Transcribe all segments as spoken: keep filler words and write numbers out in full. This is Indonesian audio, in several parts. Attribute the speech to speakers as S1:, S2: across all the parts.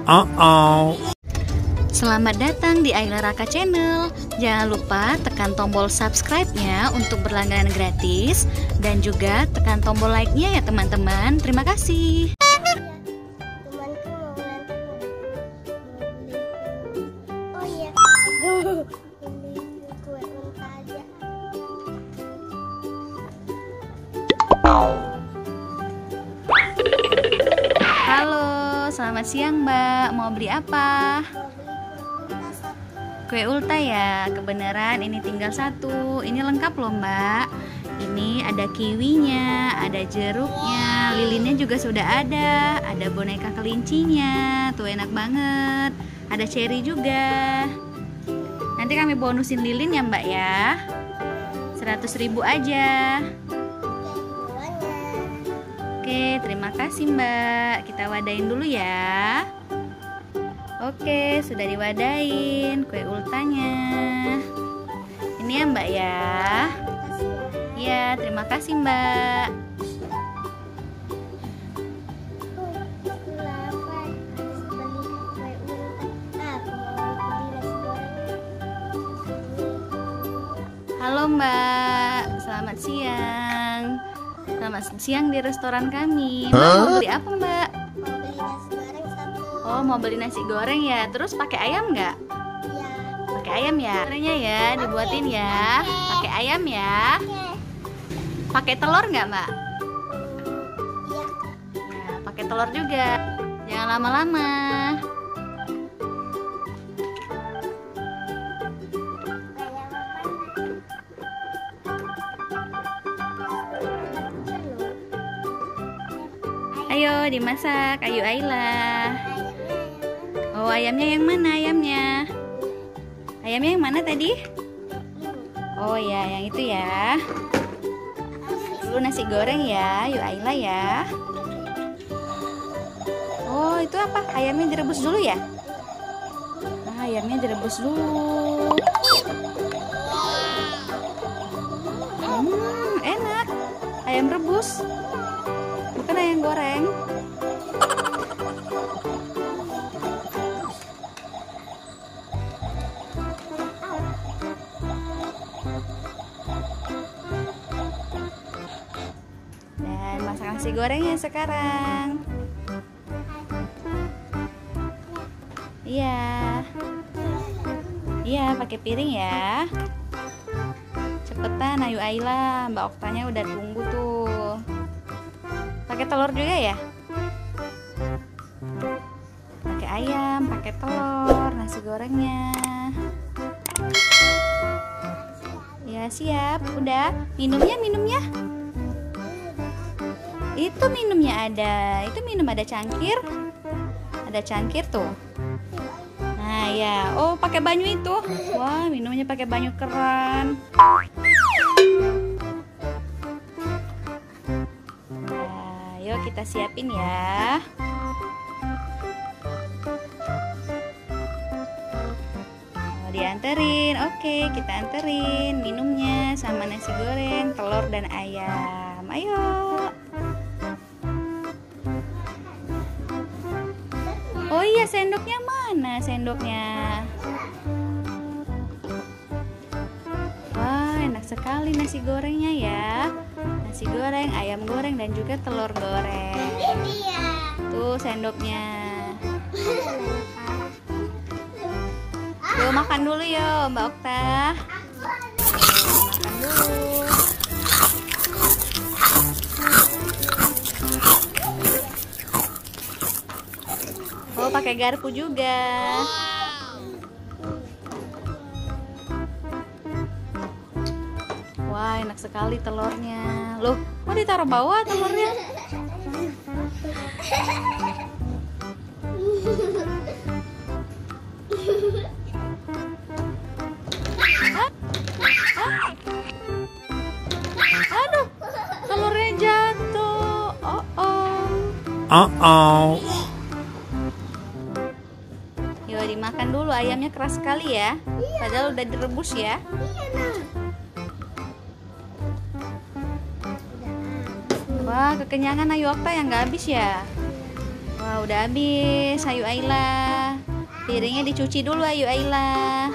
S1: Uh-oh.
S2: Selamat datang di Ayla Raka Channel. Jangan lupa tekan tombol subscribe-nya untuk berlangganan gratis. Dan juga tekan tombol like-nya ya teman-teman. Terima kasih. Halo, selamat siang Mbak. Mau beli apa? Kue ulta ya, kebenaran ini tinggal satu. Ini lengkap loh Mbak. Ini ada kiwinya, ada jeruknya, lilinnya juga sudah ada. Ada boneka kelincinya, tuh enak banget. Ada cherry juga. Nanti kami bonusin lilin ya Mbak ya. Seratus ribu aja. Oke, terima kasih Mbak. Kita wadain dulu ya. Oke, sudah diwadain kue ultanya. Ini ya Mbak ya. Iya, terima kasih Mbak. Halo Mbak, selamat siang. Selamat siang di restoran kami. Mbak mau beli apa Mbak? Oh, mau beli nasi goreng ya. Terus pakai ayam nggak? Iya. Pakai ayam ya. Gorengnya ya, dibuatin ya. Pakai ayam ya. Pakai telur nggak Mbak? Iya. Ya, pakai telur juga. Jangan lama-lama. Ayo dimasak, ayo Ayla. Oh, ayamnya yang mana ayamnya? Ayamnya yang mana tadi? Oh ya, yang itu ya. Dulu nasi goreng ya, yuk Ayla ya. Oh, itu apa? Ayamnya direbus dulu ya? Nah, ayamnya direbus dulu. Hmm, enak. Ayam rebus. Bukan ayam goreng. Dan masak nasi gorengnya sekarang. Iya. Iya, pakai piring ya. Cepetan ayo Ayla, Mbak Oktanya udah tunggu tuh. Pakai telur juga ya? Pakai ayam, pakai telur, nasi gorengnya. Ya siap, udah. Minumnya, minumnya. Itu minumnya ada. Itu minum ada cangkir. Ada cangkir tuh. Nah ya, oh pakai banyu itu. Wah, minumnya pakai banyu keran. Yuk kita siapin ya. Oh, dianterin. Oke, kita anterin minumnya sama nasi goreng, telur dan ayam. Ayo. Oh iya, sendoknya mana sendoknya? Wah, enak sekali nasi gorengnya ya. Nasi goreng, ayam goreng, dan juga telur goreng. Tuh sendoknya. Yuk makan dulu yuk Mbak Okta. Makan dulu. Oh, pakai garpu juga. Wah, enak sekali telurnya. Loh, kok ditaruh bawah telurnya? Hah? Hah? Aduh, telurnya jatuh. Oh oh.
S1: Uh-oh.
S2: Yuk dimakan dulu, ayamnya keras sekali ya. Padahal udah direbus ya. Wah, kekenyangan Ayu Okta yang nggak habis ya. Wah, Wah, udah habis. Ayu Ayla. Piringnya dicuci dulu, Ayu Ayla.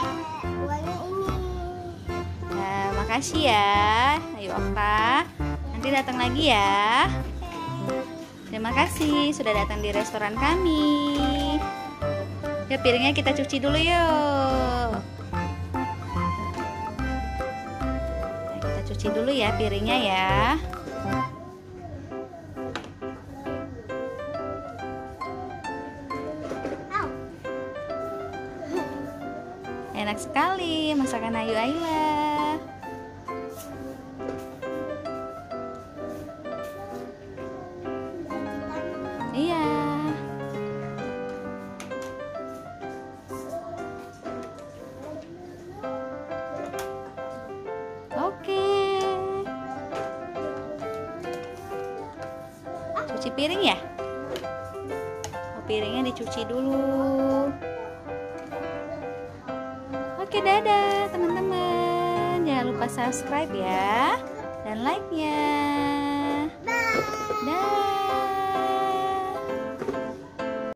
S2: Nah, makasih ya, Ayu Okta. Nanti datang lagi ya. Terima kasih sudah datang di restoran kami. Ya, piringnya kita cuci dulu yuk. Nah, kita cuci dulu ya piringnya ya. Enak sekali masakan Ayu Ayla. Iya. Oke. Cuci piring ya? Oh, piringnya dicuci dulu. Oke, dadah teman-teman. Jangan lupa subscribe ya.